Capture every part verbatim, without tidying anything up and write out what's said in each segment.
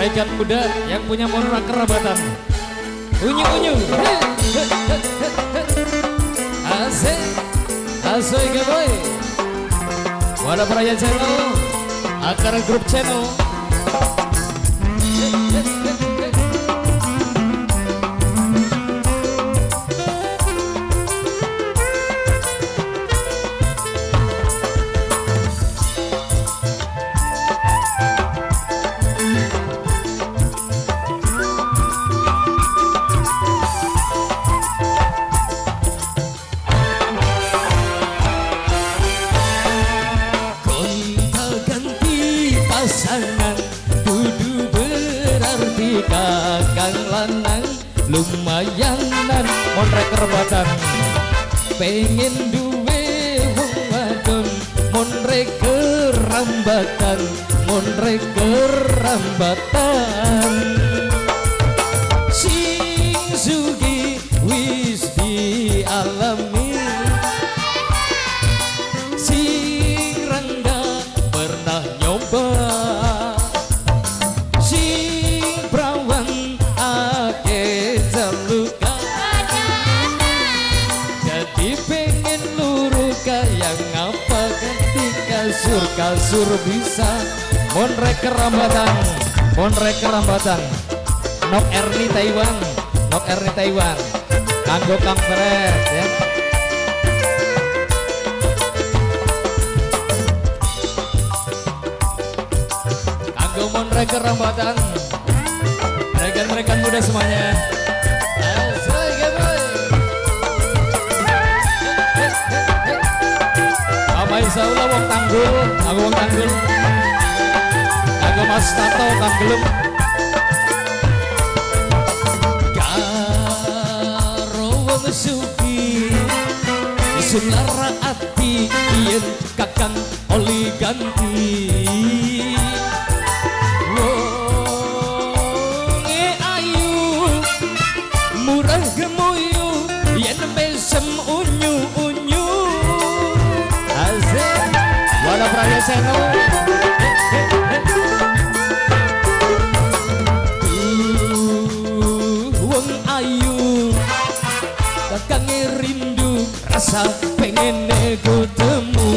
rekan muda yang punya moral kerabatan. Unyu-unyu. Asik. Asik ya boy. Wadah Peraya Channel, Akar Grup Channel. Pasangan dudu berarti kakang lanang lumayanan Monrek kerebatan pengen duwe wong wadon monrek kerambatan monrek kerambatan sing sugi wis dialami sing rangga pernah nyoba kasur bisa Monrek kerambatan Monrek kerambatan Nok Erni Taiwan Nok Erni Taiwan kanggo Kang Fred ya kanggo Monrek kerambatan rekan-rekan muda semuanya. Insya Allah wong tanggul, aku wong tanggul, aku Mas Tato tanggelum. Karo wong sugi, sulara ati yen kakang oli ganti. Wonge ayu, murah gemuyu, yen mesem unyu unyu. Wadah Peraya Channel. Wong ayu kakang rindu rasa pengen ketemu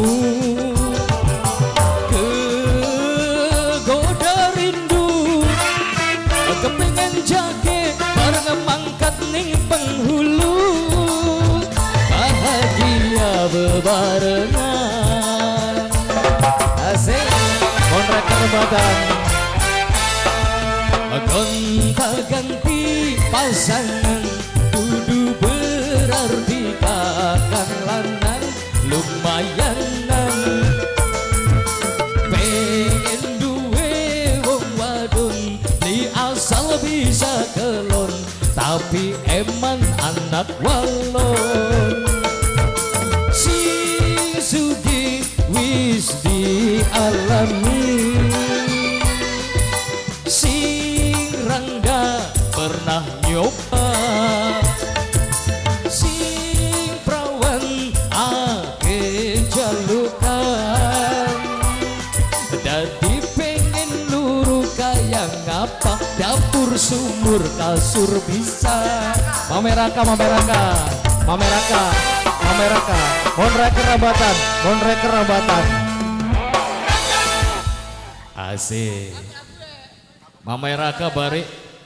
kegoda rindu kepengen jage bareng mangkat ning penghulu bahagia bebarengan. Asik Monrek kerebatan gonta ganti pasangan dudu berarti kakang lanang lumayanan pengen duwe wong wadon di asal bisa kelon tapi emang anak walon si sugi wis dialami sing rangga pernah nyoba sing prawan ake jalukan dadi pengen luru kaya ngapa dapur sumur kasur bisa Mameraka Mameraka Mameraka Mameraka Monrek kerabatan Monrek kerabatan. Asik Mameraka bari